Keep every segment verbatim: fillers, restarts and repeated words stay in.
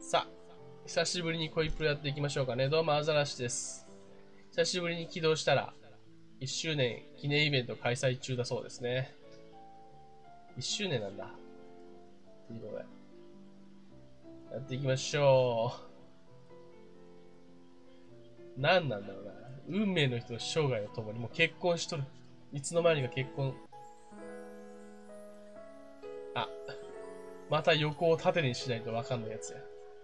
さあ、久しぶりに恋プロやっていきましょうかね。どうも、アザラシです。久しぶりに起動したら、いっしゅうねん記念イベント開催中だそうですね。いっしゅうねんなんだ。ということで、やっていきましょう。何なんだろうな。運命の人の生涯を共に、もう結婚しとる。いつの間にか結婚。あ、また横を縦にしないとわかんないやつや。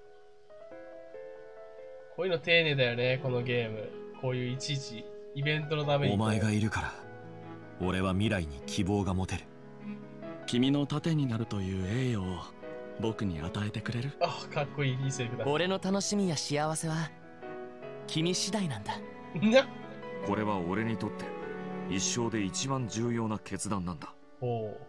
こういうの丁寧だよね、このゲーム。こういういちいちイベントのために。 お前がいるから俺は未来に希望が持てる。 君の盾になるという栄誉を僕に与えてくれる？ あ、かっこいい、いいセリフだ。 俺の楽しみや幸せは君次第なんだ。 なこれは俺にとって一生で一番重要な決断なんだ。 おう。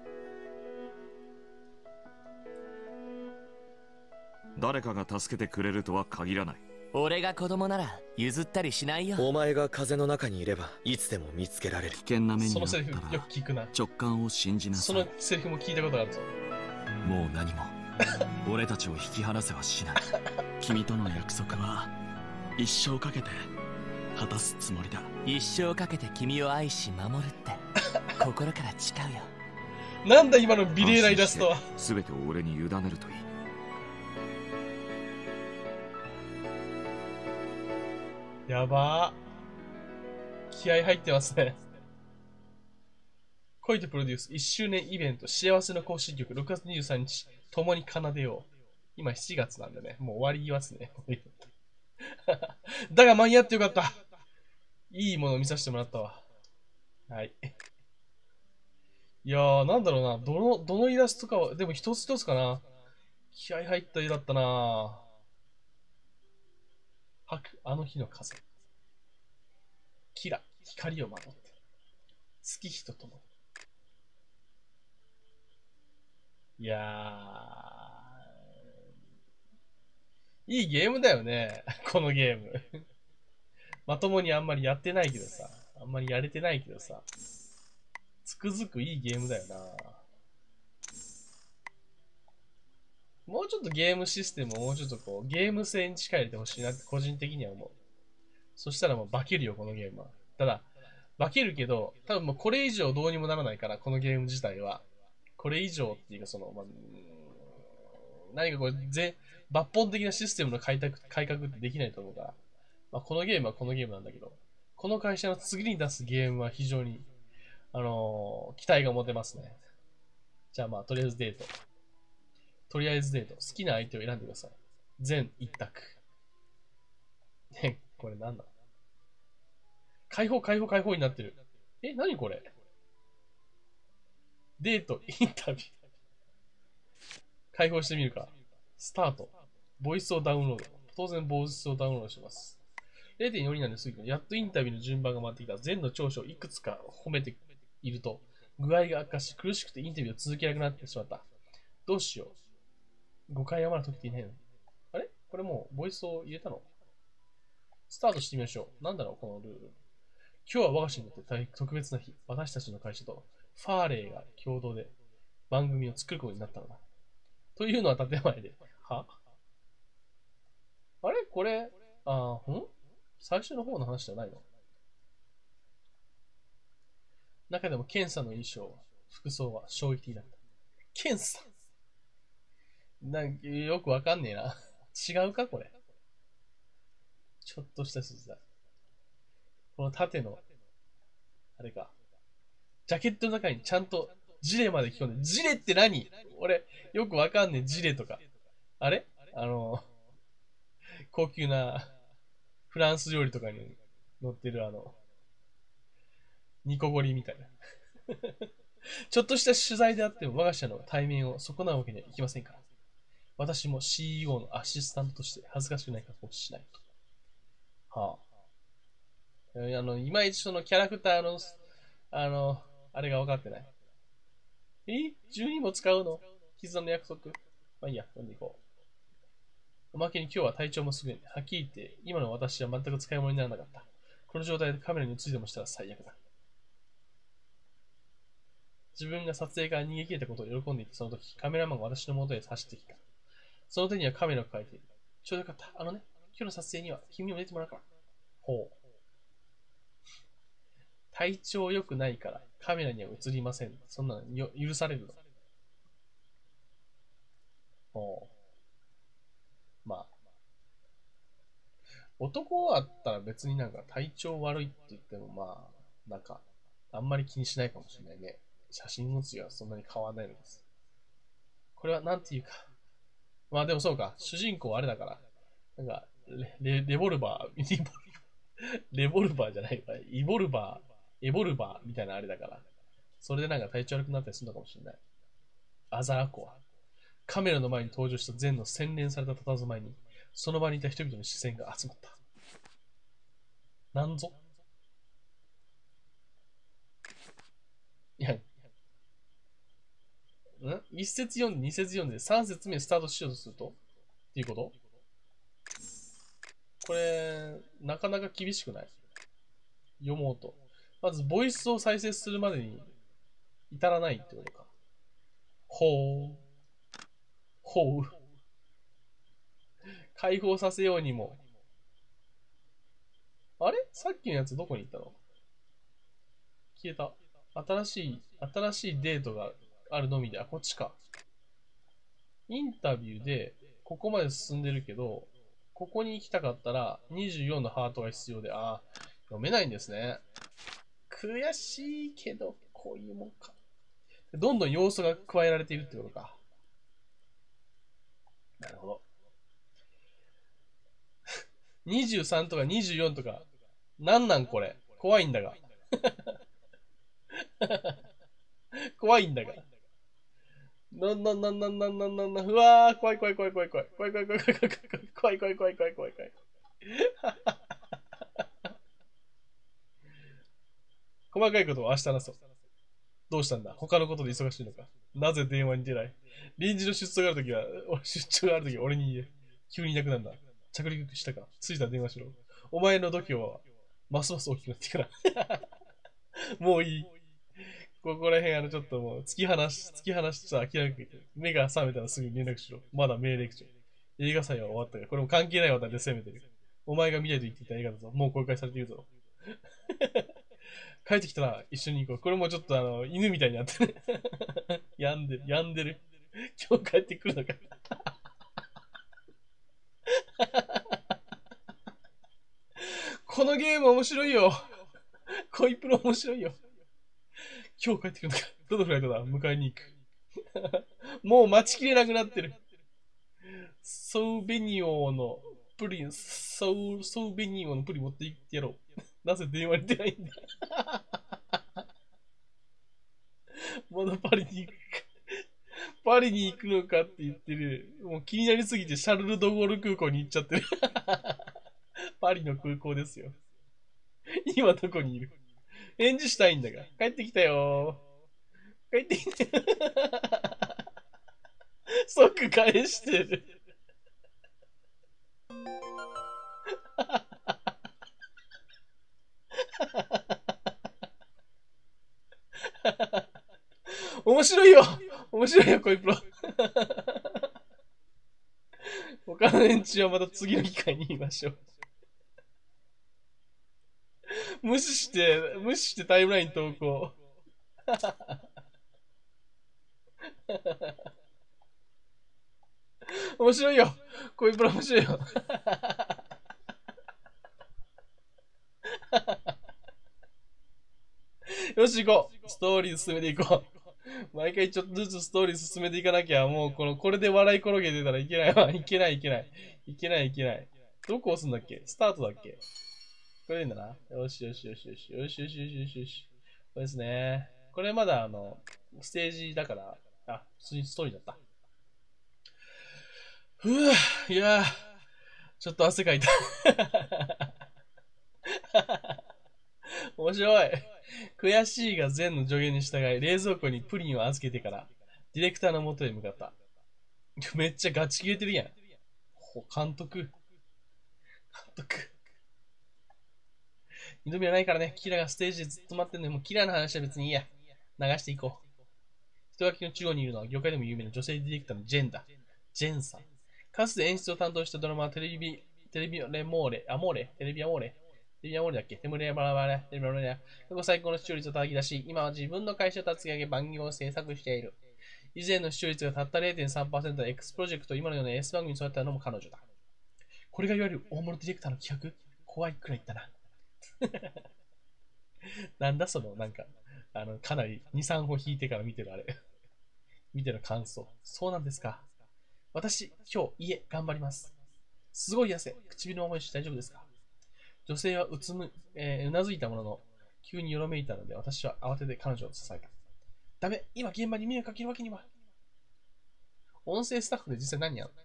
誰かが助けてくれるとは限らない。 俺が子供なら譲ったりしないよ。 お前が風の中にいればいつでも見つけられる。 危険な目にそのあったらセリフよく聞くな。 直感を信じなそさい。 のセリフも聞いたことがあるぞ。 もう何も俺たちを引き離せはしない。 君との約束は一生かけて果たすつもりだ。 一生かけて君を愛し守るって心から誓うよ。 なんだ今の美麗なイラストは。 全てを俺に委ねるといい。 やばー。気合入ってますね。恋とプロデュースいっしゅうねんイベント幸せの行進曲ろくがつにじゅうさんにち共に奏でよう。今しちがつなんでね、もう終わりますね。だが間に合ってよかった。いいものを見させてもらったわ。はい。いやー、なんだろうな。どの、どのイラストかは、でも一つ一つかな。気合入った絵だったな。吐く、あの日の風。キラ、光をまとって。月日とともに。いやー。いいゲームだよね。このゲーム。まともにあんまりやってないけどさ。あんまりやれてないけどさ。つくづくいいゲームだよな。もうちょっとゲームシステムをもうちょっとこう、ゲーム性に近い入れてほしいなって個人的には思う。そしたらもう化けるよ、このゲームは。ただ、化けるけど、多分もうこれ以上どうにもならないから、このゲーム自体は。これ以上っていうか、その、まあ、何かこう、ぜ、抜本的なシステムの開拓改革ってできないと思うから。まあ、このゲームはこのゲームなんだけど、この会社の次に出すゲームは非常に、あのー、期待が持てますね。じゃあまあ、とりあえずデート。とりあえずデート。好きな相手を選んでください。全一択。ね、これなんだ？解放、解放、解放になってる。え、何これ？デート、インタビュー。解放してみるか。スタート。ボイスをダウンロード。当然、ボイスをダウンロードします。れいてんよんになんですけど、やっとインタビューの順番が回ってきた。全の長所をいくつか褒めていると、具合が悪化し、苦しくてインタビューを続けなくなってしまった。どうしよう。誤解はまだ解けていないの？あれこれもう、ボイスを入れたの？スタートしてみましょう。なんだろう、このルール。今日は我が社にとって大変特別な日。私たちの会社とファーレーが共同で番組を作ることになったのだ。というのは建前で。はあれこれ、あー、ん最初の方の話じゃないの？中でもケンさんの衣装、服装は衝撃的だった。ケンさんなんかよくわかんねえな。違うかこれ。ちょっとした筋だ。この縦の、あれか。ジャケットの中にちゃんとジレまで着込んで、ジレって何？俺、よくわかんねえ、ジレとか。あれあの、高級なフランス料理とかに乗ってるあの、ニコゴリみたいな。ちょっとした取材であっても我が社の対面を損なうわけにはいきませんから。私も シーイーオー のアシスタントとして恥ずかしくない格好をしないと。はあ。あの、いまいちそのキャラクターの、あの、あれが分かってない。え ?じゅうに も使うの？絆の約束。まあいいや、読んでいこう。おまけに今日は体調もすぐに、はっきり言って、今の私は全く使い物にならなかった。この状態でカメラに映りでもしたら最悪だ。自分が撮影から逃げ切れたことを喜んでいたその時、カメラマンが私の元へ走ってきた。 その手にはカメラを抱えている。ちょうどよかった。あのね、今日の撮影には君にも出てもらうから。ほう。体調良くないからカメラには映りません。そんなのよ許されるの。ほう。まあ。男だったら別になんか体調悪いって言ってもまあ、なんか、あんまり気にしないかもしれないね。写真写りはそんなに変わらないのです。これはなんていうか。まあでもそうか。主人公はあれだから。なんか、レ、レレボルバー、レボルバー、レボルバーじゃないわ。イボルバー、エボルバーみたいなあれだから。それでなんか体調悪くなったりするのかもしれない。アザラコは、カメラの前に登場したゼンの洗練された佇まいに、その場にいた人々の視線が集まった。なんぞいや、ん一節読んで二節読んで三節目スタートしようとするとっていうこと？これ、なかなか厳しくない？読もうと。まず、ボイスを再生するまでに至らないってことか。ほう。ほう。解放させようにも。あれ？さっきのやつどこに行ったの？消えた。新しい、新しいデートがあるのみで、あ、こっちか。インタビューで、ここまで進んでるけど、ここに行きたかったら、にじゅうよんのハートが必要で、あー、読めないんですね。悔しいけど、こういうもんか。どんどん要素が加えられているってことか。なるほど。にじゅうさんとかにじゅうよんとか、なんなんこれ。怖いんだが。怖いんだが。なんなんなんなんなんなんなんなん、うわー、怖い怖い怖い怖い怖い怖い怖い怖い怖い怖い怖い怖い怖い怖い怖い怖い。細かいことを明日話そう。どうしたんだ？他のことで忙しいのか？なぜ電話に出ない？臨時の出張があるときは、出張があるときは俺に言え。急にいなくなるんだ。着陸したか？着いたら電話しろ。お前の度胸は、ますます大きくなってから。もういい。ここら辺、あの、ちょっともう、突き放し、突き放しちゃ諦めて、目が覚めたらすぐ連絡しろ。まだ命令口。映画祭は終わったが、これも関係ない話題で攻めてる。お前が見ないと言っていた映画だぞ。もう公開されているぞ。帰ってきたら一緒に行こう。これもちょっとあの、犬みたいになってる。病んでる、病んでる。今日帰ってくるのか。このゲーム面白いよ。恋プロ面白いよ。今日帰ってくるのか。どのフライトだ？迎えに行く。もう待ちきれなくなってる。ソーベニオのプリン、ソー、ソーベニオのプリン持って行ってやろう。なぜ電話に出ないんだ。まだパリに行くか。パリに行くのかって言ってる。もう気になりすぎてシャルル・ド・ゴール空港に行っちゃってる。パリの空港ですよ。今どこにいる？返事したいんだが。帰ってきたよー。帰ってきたよ。即返してる。面白いよ面白いよ、恋プロ。他の連中はまた次の機会に言いましょう。無視して、無視してタイムライン投稿。面白いよ。恋プロ面白いよ。よし行こう。ストーリー進めていこう。毎回ちょっとずつストーリー進めていかなきゃ、もうこの、これで笑い転げてたらいけないわ。いけないいけない。いけないいけない。どこ押すんだっけ？スタートだっけ？これでいいんだな。よしよしよしよし。よしよしよしよしよし。これですね。これまだあの、ステージだから、あ、普通にストーリーだった。ふぅ、いやー、ちょっと汗かいた。面白い。悔しいが善の助言に従い、冷蔵庫にプリンを預けてから、ディレクターの元へ向かった。めっちゃガチ切れてるやん。ほ、監督。監督。二度目はないからね。キラがステージでずっと待ってんのに、もうキラの話は別にいいや。流していこう。人垣の中央にいるのは業界でも有名な女性ディレクターのジェンだ。ジェンさん。 かつて演出を担当したドラマはテレビ、テレビレモーレ、アモーレ、テレビアモーレ、テレビアモーレだっけテムレバラバラ、テレビアモーレ、過去最高の視聴率を叩き出し、今は自分の会社を立ち上げ、番組を制作している。以前の視聴率がたった れいてんさんパーセント で X プロジェクト、今のような S 番組に育ったのも彼女だ。これがいわゆる大物ディレクターの企画怖いくらい言ったな。なんだその、なんか、あの、かなりに、さん歩引いてから見てるあれ。見てる感想。そうなんですか。私、今日、家、頑張ります。すごい汗。唇の重いし大丈夫ですか？女性はうつむ、えー、うなずいたものの、急によろめいたので、私は慌てて彼女を支えた。ダメ、今現場に迷惑かけるわけには。音声スタッフで実際何やるの？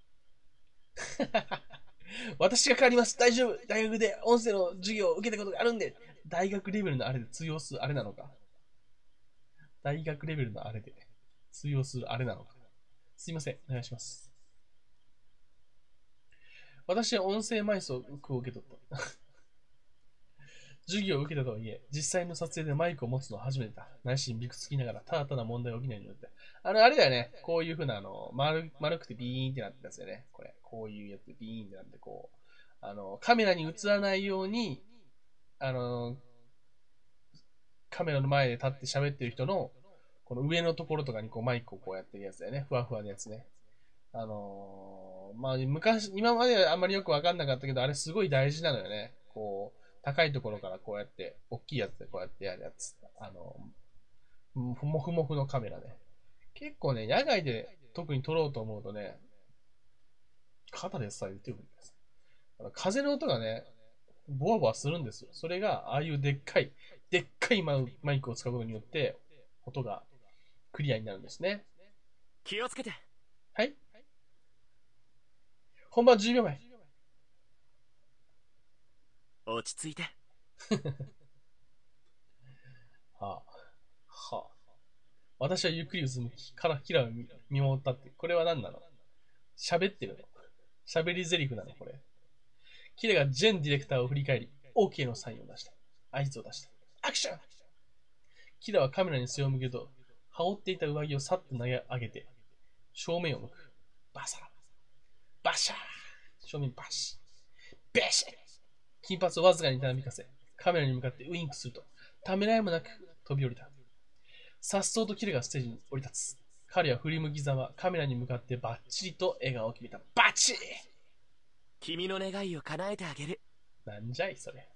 私が代わります。大丈夫。大学で音声の授業を受けたことがあるんで。大学レベルのあれで通用するあれなのか。大学レベルのあれで通用するあれなのか。すいません。お願いします。私は音声埋葬を受け取った。授業を受けたとはいえ、実際の撮影でマイクを持つのは初めてだ。内心びくつきながら、ただただ問題が起きないようになって。あの、あれだよね。こういう風な、あの、丸、丸くてビーンってなってたやつだよね。これ。こういうやつでビーンってなって、こう、あの、カメラに映らないように、あの、カメラの前で立って喋ってる人の、この上のところとかにこうマイクをこうやってるやつだよね。ふわふわのやつね。あのー、まあ、昔、今まではあんまりよくわかんなかったけど、あれすごい大事なのよね。こう、高いところからこうやって、大きいやつでこうやってやるやつ。あの、もふもふのカメラね。結構ね、野外で特に撮ろうと思うとね、肩でさえ手を振ります。風の音がね、ボワボワするんですよ。それが、ああいうでっかい、でっかいマイクを使うことによって、音がクリアになるんですね。 気をつけて。 はい。本番じゅうびょうまえ。 落ち着いて。 はあ。はあ。私はゆっくりうつむき、からキラを見守ったって。これは何なの？喋ってるの？喋り台詞なのこれ。キラがジェンディレクターを振り返り、OK のサインを出した。合図を出した。アクション！キラはカメラに背を向けると、羽織っていた上着をさっと投げ上げて、正面を向く。バサラ。バシャー！正面バシッ。ベシッ！金髪をわずかにたなびかせ、カメラに向かってウインクすると、ためらいもなく飛び降りた。さっそうとキラがステージに降り立つ。彼は振り向きざま、カメラに向かってバッチリと笑顔を決めた。バッチリ！ 君の願いを叶えてあげる。 なんじゃい、それ。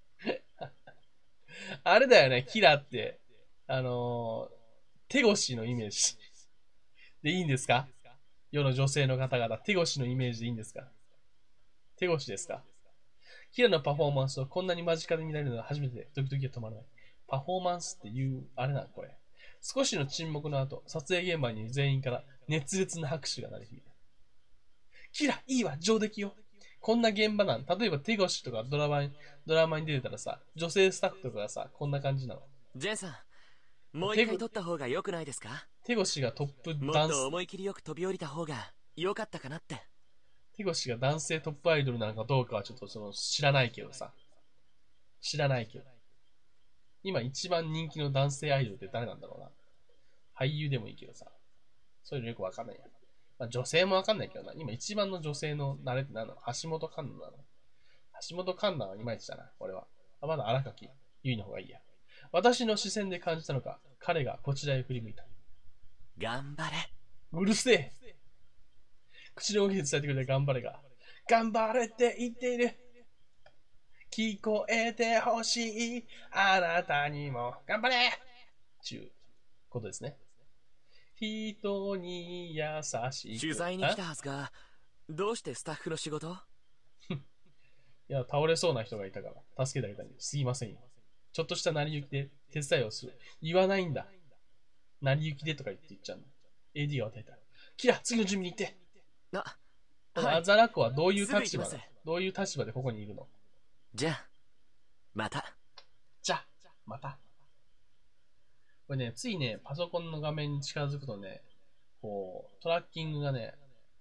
あれだよね、キラって、あのー、手越のイメージ。でいいんですか？世の女性の方々、手越のイメージでいいんですか？手越ですか？キラのパフォーマンスをこんなに間近で見られるのは初めてで、ドキドキが止まらない。パフォーマンスっていう、あれなのこれ。少しの沈黙の後、撮影現場に全員から熱烈な拍手が鳴り響いた。キラ、いいわ、上出来よ。こんな現場なん。例えば手越とかドラマに、ドラマに出てたらさ、女性スタッフとかがさ、こんな感じなの。 ジェンさん、もう一回撮った方が良くないですか？ 手越がトップもダンス、 っと思い切りよく飛び降りた方が良かったかなって。 手越が男性トップアイドルなのかどうかはちょっとその知らないけどさ。知らないけど。今一番人気の男性アイドルって誰なんだろうな。俳優でもいいけどさ。そういうのよくわかんないや。まあ、女性もわかんないけどな。今一番の女性の慣れって何なの？橋本環奈なの？橋本環奈はいまいちだな、俺は。あ、まだ荒垣結衣の方がいいや。私の視線で感じたのか、彼がこちらへ振り向いた。 頑張れ。 うるせえ。口の動きで伝えてくれた頑張れが。頑張れって言っている。聞こえてほしい。あなたにも頑張れちゅうことですね。人に優しい。 取材に来たはずが、どうしてスタッフの仕事？ いや、倒れそうな人がいたから、助けてあげたんです。すいませんよ。ちょっとした成り行きで手伝いをする。言わないんだ。成り行きでとか言って言っちゃうの。エーディー が与えた。キラ、次の準備に行って。 な、 このアザラコはどういうすぐ立場だ行きます。 どういう立場でここにいるの？ じゃあ、また。 じゃあ、また。これね、ついね、パソコンの画面に近づくとね、こう、トラッキングがね、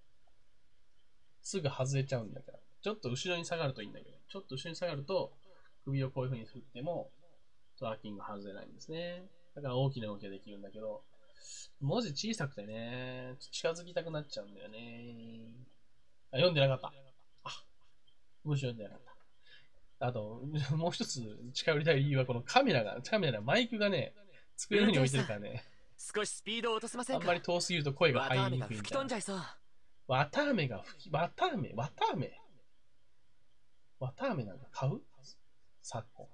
すぐ外れちゃうんだけど、ちょっと後ろに下がるといいんだけど、ちょっと後ろに下がると、首をこういう風に振っても、トラッキングが外れないんですね。だから大きな動きができるんだけど、文字小さくてね、近づきたくなっちゃうんだよね。 あ、読んでなかった。あ、文章読んでなかった。あと、もう一つ近寄りたい理由はこのカメラが、カメラ、マイクがね、机の上に置いてるからね。 少しスピードを落とせませんか。 あんまり遠すぎると声が入りにくいみたいな。 吹き飛んじゃいそう。 綿あめが吹き、綿あめ綿あめ綿あめなんか買う昨今。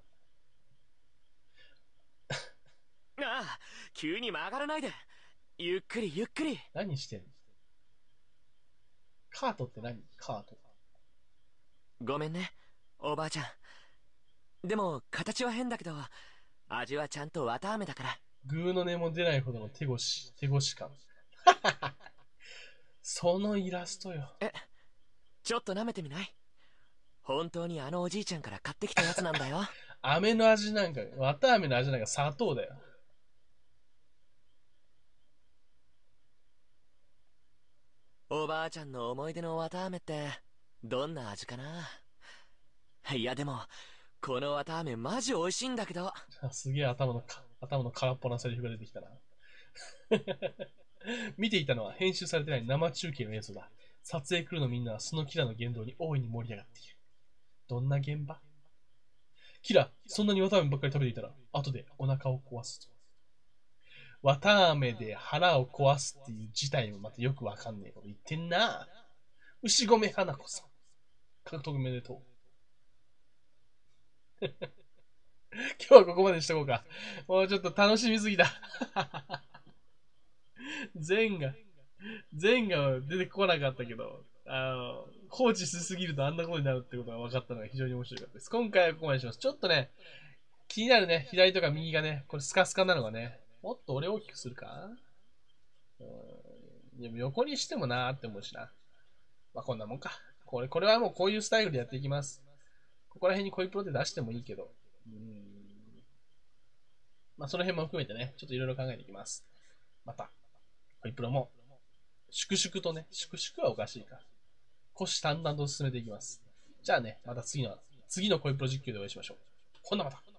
ああ、急に曲がらないで。ゆっくりゆっくり。 何してんの？カートって何？カート。 ごめんね、おばあちゃん。でも、形は変だけど、味はちゃんと綿あめだから。 グーの音も出ないほどの手越し、手越し感。そのイラストよ。 え、ちょっと舐めてみない？本当にあのおじいちゃんから買ってきたやつなんだよ。 飴の味なんか、綿飴の味なんか砂糖だよ。 おばあちゃんの思い出の綿飴って、どんな味かな？いやでも、この綿飴マジ美味しいんだけど。 すげえ頭のか、頭の空っぽなセリフが出てきたな。見ていたのは編集されてない生中継の映像だ。撮影クルーのみんなはそのキラの言動に大いに盛り上がっている。どんな現場？キラ、そんなに綿飴ばっかり食べていたら、後でお腹を壊すぞ。綿飴で腹を壊すっていう事態もまたよくわかんねえこと言ってんな。牛込花子さん。獲得めでとう。今日はここまでにしとこうか。もうちょっと楽しみすぎた。全が、全が出てこなかったけど、あの、放置しすぎるとあんなことになるってことが分かったのが非常に面白かったです。今回はここまでします。ちょっとね、気になるね、左とか右がね、これスカスカなのがね、もっと俺大きくするか？うん、でも横にしてもなーって思うしな。まあこんなもんか。これ、これはもうこういうスタイルでやっていきます。ここら辺に恋プロで出してもいいけど、うーん、まあその辺も含めてね、ちょっといろいろ考えていきます。また、恋プロも、粛々とね、粛々はおかしいか。虎視眈々と進めていきます。じゃあね、また次の、次の恋プロ実況でお会いしましょう。ほんなまた。